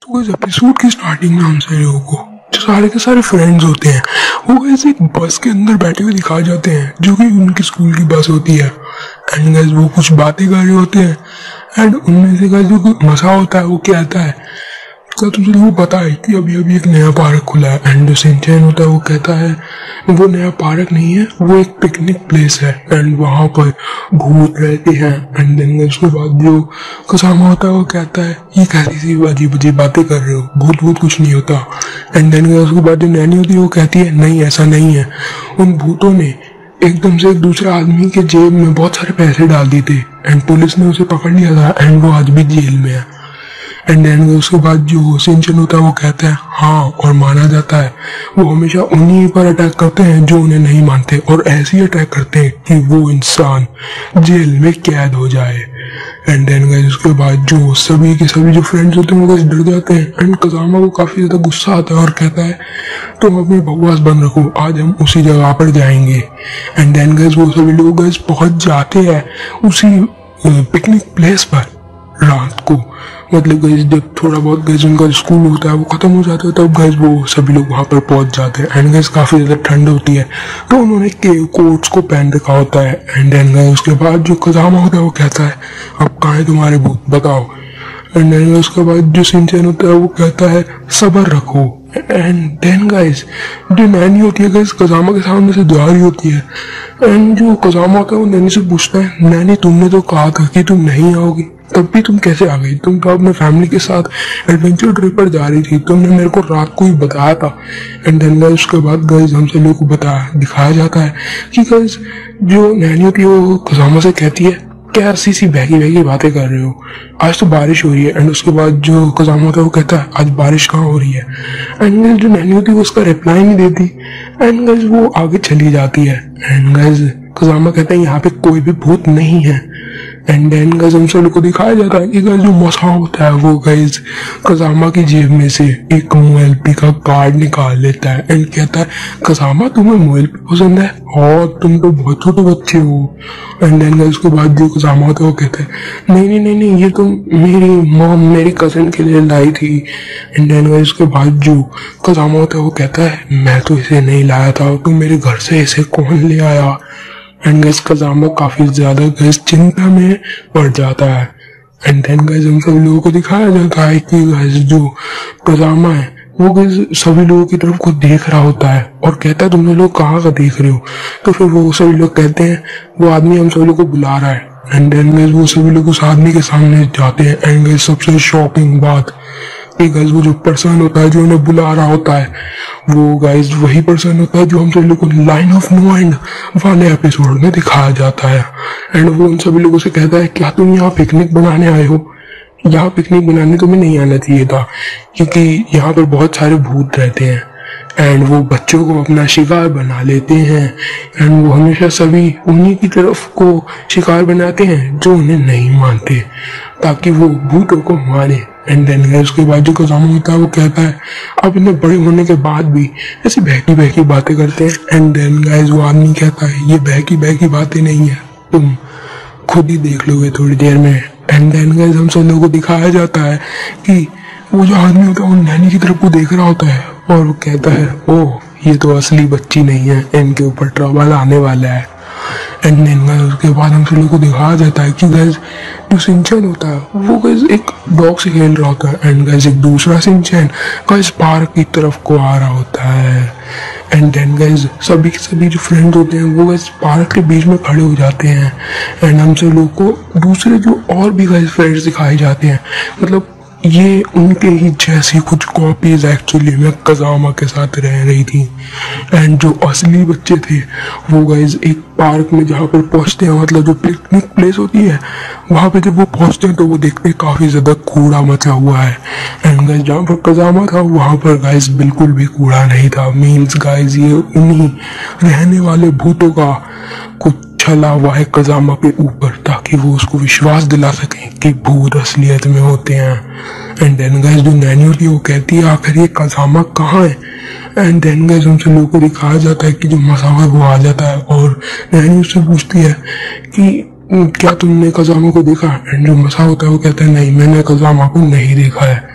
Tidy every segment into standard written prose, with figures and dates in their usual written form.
तो इस एपिसोड की स्टार्टिंग में हम सारे लोगों को जो सारे के सारे फ्रेंड्स होते हैं वो ऐसे एक बस के अंदर बैठे हुए दिखाए जाते हैं जो कि उनकी स्कूल की बस होती है। एंड गाइस वो कुछ बातें कर रहे होते हैं एंड उनमें से गाइस जो कोई मसा होता है वो कहता है क्या तुम लोगों को पता है कि अभी अभी एक नया पार्क खुला है। एंड जो शिनचैन होता है वो कहता है वो नया पार्क नहीं है, वो एक पिकनिक प्लेस है एंड वहां पर भूत रहते हैं। एंड देन उसके बाद जो कसामा होता है वो कहता है ये कैसी सी अजीब अजीब बातें कर रहे हो, भूत भूत कुछ नहीं होता। एंड देन उसके बाद जो नैनी होती है वो कहती है नहीं ऐसा नहीं है, उन भूतों ने एकदम से एक दूसरे आदमी के जेब में बहुत सारे पैसे डाल दिए थे एंड पुलिस ने उसे पकड़ लिया था एंड वो आज भी जेल में है। एंड देन उसके बाद जो शिनचैन होता है वो कहता है हाँ, और माना जाता है वो हमेशा उन्हीं पर अटैक करते हैं जो उन्हें नहीं मानते और ऐसे ही अटैक करते हैं कि वो इंसान जेल में कैद हो जाए। एंड देन उसके बाद जो सभी के सभी जो फ्रेंड्स होते हैं वो डर जाते हैं एंड कसामा को काफी ज्यादा गुस्सा आता है और कहता है तुम अपनी बकवास बंद रखो, आज हम उसी जगह पर जाएंगे। एंड देन वो सभी लोग पहुंच जाते हैं उसी पिकनिक प्लेस पर रात को। मतलब गैस जब थोड़ा बहुत गैस उनका स्कूल होता है वो खत्म हो जाता है तब गैस वो सभी लोग वहां पर पहुंच जाते हैं। एंड गैस काफी ज्यादा ठंड होती है तो उन्होंने कोट्स को पहन रखा होता है। एंड देन गैस उसके बाद जो कसामा होता है वो कहता है अब कहाँ है तुम्हारे भूत बताओ। एंड देन उसके बाद जो शिनचैन होता है वो कहता है सब्र रखो। एंड देन गाइस जो नैनी होती है गाइस कसामा के सामने से जा रही होती है एंड जो कसामा होता है वो नैनी से पूछता है नैनी तुमने तो कहा था कि तुम नहीं आओगी, तब भी तुम कैसे आ गई? तुम तो अपने फैमिली के साथ एडवेंचर ट्रिप पर जा रही थी, तुमने मेरे को रात को ही बताया था। एंड देन गाइस उसके बाद गाइस हम सब लोग को दिखाया जाता है कि गाइस जो नैनी होती है वो कसामा से कहती है क्या ऐसी सी बहकी बहकी बातें कर रहे हो, आज तो बारिश हो रही है। एंड उसके बाद जो कसामा होता है वो कहता है आज बारिश कहाँ हो रही है। एंड जो नैनी होती है वो उसका रिप्लाई नहीं देती एंड गाइस वो आगे चली जाती है। एंड गाइस कसामा कहता है यहाँ पे कोई भी भूत नहीं है। एंड देन गाइस हम सब को दिखाया जाता है कि गाइस जो मसा होता है वो गाइस कसामा की जेब में से एक मोएलपी का कार्ड निकाल लेता है एंड कहता है कसामा तुम्हें मोएलपी पसंद है और तुम तो बहुत छोटे बच्चे हो। एंड देन गाइस उसके बाद जो कसामा होता है वो कहता है नहीं नहीं नहीं नहीं ये तो मेरी मॉम मेरी कजिन के लिए लाई थी। एंड देन गाइस उसके बाद जो कसामा होता है वो कहता है मैं तो इसे नहीं लाया था, तुम मेरे घर से इसे कौन ले आया। एंड गाइस कसामा काफी ज्यादा गाइस चिंता में पड़ जाता है। एंड देन गाइस हम सभी लोगों को दिखाया जाता है कि गाइस जो कसामा है वो गाइस सभी लोगों की तरफ को देख रहा होता है और कहता है तुम लोग कहाँ का देख रहे हो। तो फिर वो सभी लोग कहते हैं वो आदमी हम सभी लोग को बुला रहा है। एंड देन गाइस वो सभी लोग उस आदमी के सामने जाते हैं। एंड गाइस सबसे शॉकिंग बात कि गाइस वो जो पर्सन होता है जो उन्हें बुला रहा होता है वो गाइस वही पर्सन होता है जो हम सभी लोग को लाइन ऑफ नो एंड वाले एपिसोड में दिखाया जाता है। एंड वो उन सभी लोगों से कहता है क्या तुम यहाँ पिकनिक बनाने आए हो? यहाँ पिकनिक बनाने तुम्हें नहीं आना चाहिए था क्योंकि यहाँ पर बहुत सारे भूत रहते हैं एंड वो बच्चों को अपना शिकार बना लेते हैं एंड वो हमेशा सभी उन्हीं की तरफ को शिकार बनाते हैं जो उन्हें नहीं मानते ताकि वो भूतों को मारे। एंड देन उसके बाद जो कसामा होता है वो कहता है अब इन्हें बड़े होने के बाद भी ऐसी बहकी बहकी बातें करते हैं। एंड देन गाइस वो आदमी कहता है ये बहकी बहकी बातें नहीं है, तुम खुद ही देख लोगे थोड़ी देर में। एंड देन गाइस हम सब लोगों को दिखाया जाता है कि वो जो आदमी होता है वो नैनी की तरफ को देख रहा होता है और वो कहता है ओह ये तो असली बच्ची नहीं है, इनके ऊपर ट्रबल आने वाला है। एंड देन उसके बाद हम सब लोग को दिखाया जाता है कि गाइस जो शिनचैन होता है वो गाइस एक डॉग से खेल रहा होता है एंड गाइस एक दूसरा शिनचैन गाइस पार्क की तरफ को आ रहा होता है। एंड देन गाइस सभी के सभी जो फ्रेंड होते हैं वो गाइस पार्क के बीच में खड़े हो जाते हैं एंड हम सब लोग को दूसरे जो और भी गाइस फ्रेंड्स दिखाए जाते हैं, मतलब ये उनके ही जैसी कुछ कॉपीज एक्चुअली में कसामा के साथ रह रही थी। एंड जो असली बच्चे थे वो गाइस एक पार्क में जहाँ पर पहुंचते हैं, मतलब जो पिकनिक प्लेस होती है वहां पे जब वो पहुंचते हैं तो वो देखते हैं काफी ज्यादा कूड़ा मचा हुआ है। एंड गाइस जहाँ पर कसामा था वहां पर गाइस बिल्कुल भी कूड़ा नहीं था। मीन्स गाइस ये उन्हीं रहने वाले भूतों का कुछ छला हुआ है कसामा के ऊपर ताकि वो उसको विश्वास दिला सके कि भूत असलियत में होते हैं। एंड देन गाइस जो नैनी होती है वो कहती है आखिर ये कसामा कहाँ है। एंड देन गाइस उनसे लोगों को दिखाया जाता है कि जो मसावा वो आ जाता है और नैनी उससे पूछती है कि क्या तुमने कसामा को देखा। एंड जो मसा होता है वो कहता है नहीं मैंने कसामा को नहीं देखा है।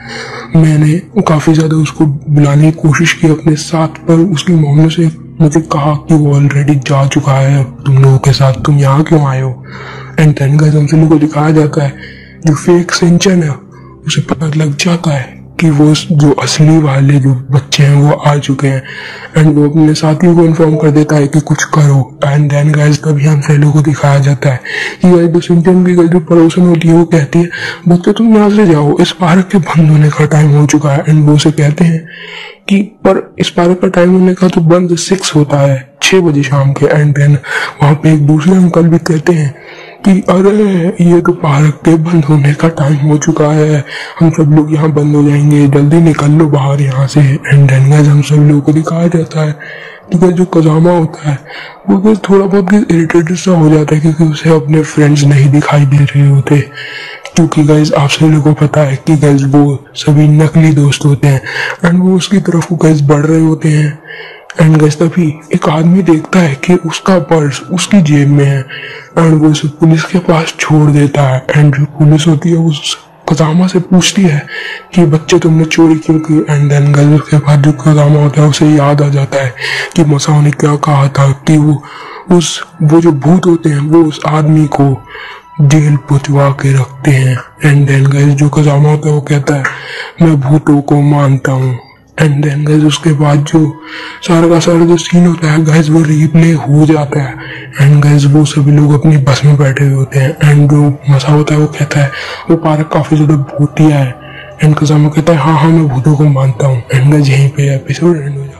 मैंने काफ़ी ज़्यादा उसको बुलाने की कोशिश की अपने साथ, पर उसकी मॉम ने से मुझे कहा कि वो ऑलरेडी जा चुका है तुम लोगों के साथ, तुम यहाँ क्यों आए हो। एंड देन गाइस हम सभी को दिखाया जाता है जो फेक सिंचन है उसे पता लग जाता है कि वो जो असली वाले जो बच्चे हैं वो आ चुके हैं, एंड वो अपने साथियों को इन्फॉर्म कर देता है कि कुछ करो। एंड देन गाइस तभी हम सैलो को दिखाया जाता है कि गाइस जो सिंचन की जो पड़ोसन होती है वो कहती है बच्चे तुम यहाँ से जाओ, इस पार्क के बंद होने का टाइम हो चुका है। एंड वो उसे कहते हैं कि पर इस पार्क का टाइम होने का तो बंद 6 होता है, 6 बजे शाम के। एंड देन वहाँ पे एक दूसरे अंकल भी कहते हैं कि अरे ये तो पार्क के बंद होने का टाइम हो चुका है, हम सब लोग यहाँ बंद हो जाएंगे, जल्दी निकल लो बाहर यहाँ से। एंड देन गाइस हम सब लोगों को दिखाया जाता है कि जो कजामा होता है वो थोड़ा बहुत इरिटेटेड सा हो जाता है क्योंकि उसे अपने फ्रेंड्स नहीं दिखाई दे रहे होते, क्योंकि गाइस आप सभी लोगों को पता है कि गाइस वो सभी नकली दोस्त होते हैं। एंड वो उसकी तरफ गाइस बढ़ रहे होते हैं। एंड गाइस तभी एक आदमी देखता है कि उसका पर्स उसकी जेब में है, एंड वो उसे पुलिस के पास छोड़ देता है। एंड जो पुलिस होती है उस कजामा से पूछती है कि बच्चे तुमने चोरी क्यों की। एंड देन गाइस उसके बाद जो कजामा होता है उसे याद आ जाता है कि मसाओ ने क्या कहा था कि वो जो भूत होते हैं वो उस आदमी को जेल पहुंचवा के रखते हैं। एंड देन गाइस जो कजामा होता है वो कहता है मैं भूतों को मानता हूँ। एंड देन गाइस उसके बाद जो सारा का सारा जो सीन होता है गाइस वो रिप्ले हो जाता है। एंड गाइस वो सभी लोग अपनी बस में बैठे हुए होते हैं। एंड जो मसा होता है वो कहता है वो पार्क काफी ज्यादा भूतिया है। एंड कजामा कहता है हाँ मैं भूतों को मानता हूँ। एंड गाइस यहीं पे एपिसोड एंड